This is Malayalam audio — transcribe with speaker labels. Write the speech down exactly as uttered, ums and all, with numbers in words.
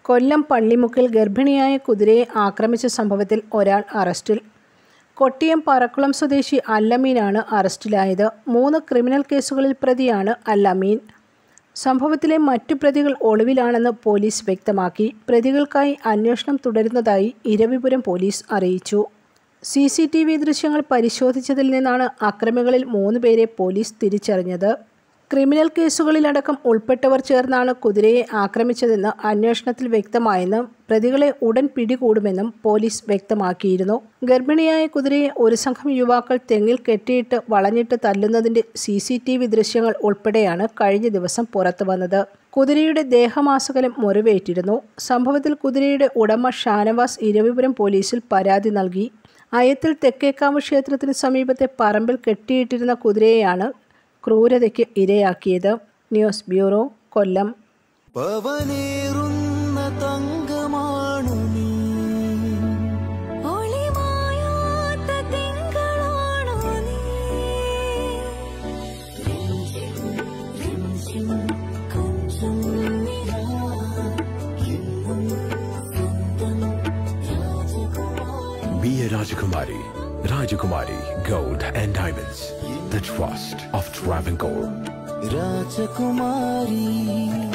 Speaker 1: കൊല്ലം പള്ളിമുക്കിൽ ഗർഭിണിയായ കുതിരയെ ആക്രമിച്ച സംഭവത്തിൽ ഒരാൾ അറസ്റ്റിൽ. കൊട്ടിയം പറക്കുളം സ്വദേശി അല്ലമീനാണ് അറസ്റ്റിലായത്. മൂന്ന് ക്രിമിനൽ കേസുകളിൽ പ്രതിയാണ് അല്ലമീൻ. സംഭവത്തിലെ മറ്റു പ്രതികൾ ഒളിവിലാണെന്ന് പോലീസ് വ്യക്തമാക്കി. പ്രതികൾക്കായി അന്വേഷണം തുടരുന്നതായി ഇരവിപുരം പോലീസ് അറിയിച്ചു. സി സി ടി വി ദൃശ്യങ്ങൾ പരിശോധിച്ചതിൽ നിന്നാണ് അക്രമികളിൽ മൂന്ന് പേരെ പോലീസ് തിരിച്ചറിഞ്ഞത്. ക്രിമിനൽ കേസുകളിലടക്കം ഉൾപ്പെട്ടവർ ചേർന്നാണ് കുതിരയെ ആക്രമിച്ചതെന്ന് അന്വേഷണത്തിൽ വ്യക്തമായെന്നും പ്രതികളെ ഉടൻ പിടികൂടുമെന്നും പോലീസ് വ്യക്തമാക്കിയിരുന്നു. ഗർഭിണിയായ കുതിരയെ ഒരു സംഘം യുവാക്കൾ തെങ്ങിൽ കെട്ടിയിട്ട് വളഞ്ഞിട്ട് തല്ലുന്നതിൻ്റെ സി സി ടി വി ദൃശ്യങ്ങൾ ഉൾപ്പെടെയാണ് കഴിഞ്ഞ ദിവസം പുറത്തു വന്നത്. കുതിരയുടെ ദേഹമാസകലം മുറിവേറ്റിരുന്നു. സംഭവത്തിൽ കുതിരയുടെ ഉടമ ഷാനവാസ് ഇരവിപുരം പോലീസിൽ പരാതി നൽകി. അയത്തിൽ തെക്കേക്കാവ് ക്ഷേത്രത്തിന് സമീപത്തെ പറമ്പിൽ കെട്ടിയിട്ടിരുന്ന കുതിരയെയാണ് ക്രൂരതയ്ക്ക് ഇരയാക്കിയത്. News bureau, Kollam.
Speaker 2: Be a Rajakumari. Rajakumari Gold and Diamonds. The trust of Travancore.
Speaker 3: Rajakumari.